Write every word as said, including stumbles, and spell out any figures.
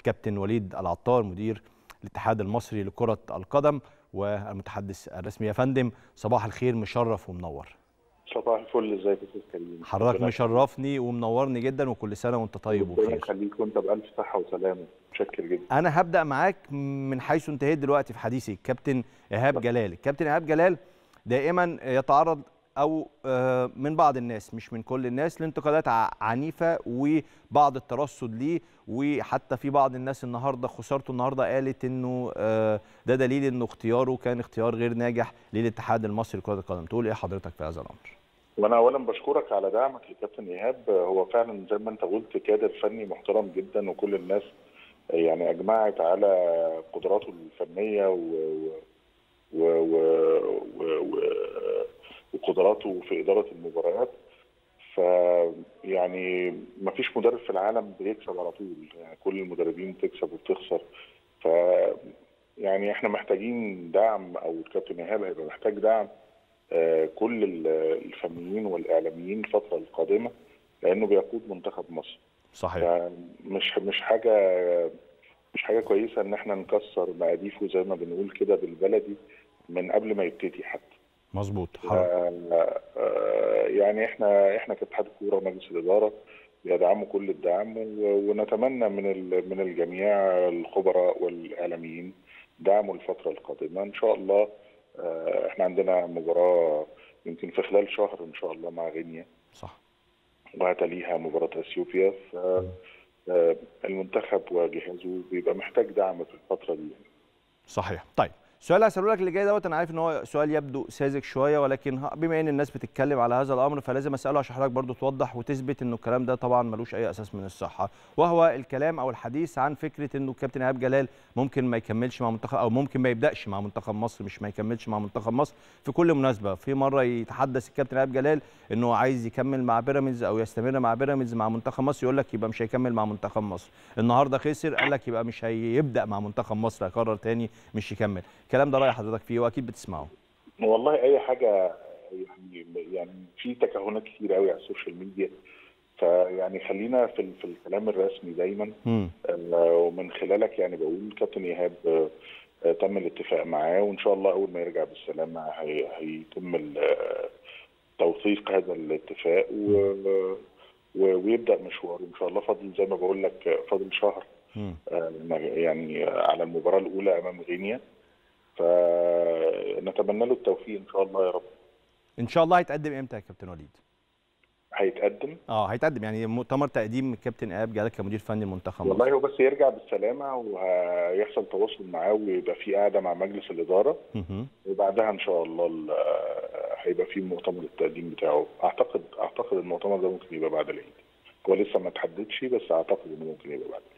الكابتن وليد العطار مدير الاتحاد المصري لكرة القدم والمتحدث الرسمي. يا فندم صباح الخير، مشرف ومنور. صباح الفل، ازيك يا استاذ كريم؟ حضرتك مشرفني ومنورني جدا، وكل سنه وانت طيب وبخير. ربنا يخليك وانت بالف صحه وسلامه. متشكر جدا. انا هبدا معاك من حيث انتهيت دلوقتي في حديثي. الكابتن ايهاب جلال الكابتن ايهاب جلال دائما يتعرض او من بعض الناس، مش من كل الناس، لانتقادات عنيفه وبعض الترصد ليه، وحتى في بعض الناس النهارده خسارته النهارده قالت انه ده دليل انه اختياره كان اختيار غير ناجح للاتحاد المصري لكره القدم. تقول ايه حضرتك في هذا الامر؟ وانا اولا بشكرك على دعمك لكابتن ايهاب. هو فعلا زي ما انت قلت كادر فني محترم جدا، وكل الناس يعني اجمعت على قدراته الفنيه و و و و و وقدراته في اداره المباريات. ف يعني ما فيش مدرب في العالم بيكسب على طول، يعني كل المدربين بتكسب وبتخسر. ف يعني احنا محتاجين دعم، او الكابتن ايهاب هيبقى محتاج دعم كل الفنيين والاعلاميين الفتره القادمه، لانه بيقود منتخب مصر. صحيح. مش مش حاجه مش حاجه كويسه ان احنا نكسر مقاديفه زي ما بنقول كده بالبلدي من قبل ما يبتدي حتى. مظبوط. يعني احنا احنا كاتحاد الكوره ومجلس الاداره بيدعموا كل الدعم، ونتمنى من من الجميع الخبراء والاعلاميين دعموا الفتره القادمه ان شاء الله. احنا عندنا مباراه يمكن في خلال شهر ان شاء الله مع غينيا. صح. وهتليها مباراه اثيوبيا. فالمنتخب وجهازه بيبقى محتاج دعم في الفتره دي. صحيح. طيب السؤال اللي هسأله لك اللي جاي دوت، انا عارف ان هو سؤال يبدو ساذج شويه، ولكن بما ان الناس بتتكلم على هذا الامر فلازم اساله عشان حضرتك برضو توضح وتثبت انه الكلام ده طبعا ملوش اي اساس من الصحه، وهو الكلام او الحديث عن فكره انه الكابتن ايهاب جلال ممكن ما يكملش مع منتخب، او ممكن ما يبداش مع منتخب مصر، مش ما يكملش مع منتخب مصر في كل مناسبه. في مره يتحدث الكابتن ايهاب جلال انه عايز يكمل مع بيراميدز او يستمر مع بيراميدز مع منتخب مصر، يقول لك يبقى مش هيكمل مع منتخب مصر. النهارده خسر قال لك يبقى مش هيبدا مع منتخب مصر، هيقرر تاني مش يكمل. الكلام ده راي حضرتك فيه واكيد بتسمعه؟ والله اي حاجه، يعني يعني في تكهنات كتير قوي على السوشيال ميديا، فيعني خلينا في في الكلام الرسمي دايما. ومن خلالك يعني بقول كابتن ايهاب تم الاتفاق معاه، وان شاء الله اول ما يرجع بالسلامه هيتم توثيق هذا الاتفاق ويبدا مشواره ان شاء الله. فاضل زي ما بقول لك فاضل شهر يعني على المباراه الاولى امام غينيا، فنتمنى له التوفيق ان شاء الله يا رب. ان شاء الله. هيتقدم امتى يا كابتن وليد؟ هيتقدم اه هيتقدم يعني مؤتمر تقديم الكابتن ايهاب جلال كمدير فني المنتخب. والله هو بس يرجع بالسلامه وهيحصل تواصل معاه ويبقى في قعده مع مجلس الاداره، وبعدها ان شاء الله هيبقى في مؤتمر التقديم بتاعه. اعتقد اعتقد المؤتمر ده ممكن يبقى بعد العيد، هو لسه ما تحددش بس اعتقد انه ممكن يبقى بعد العيد.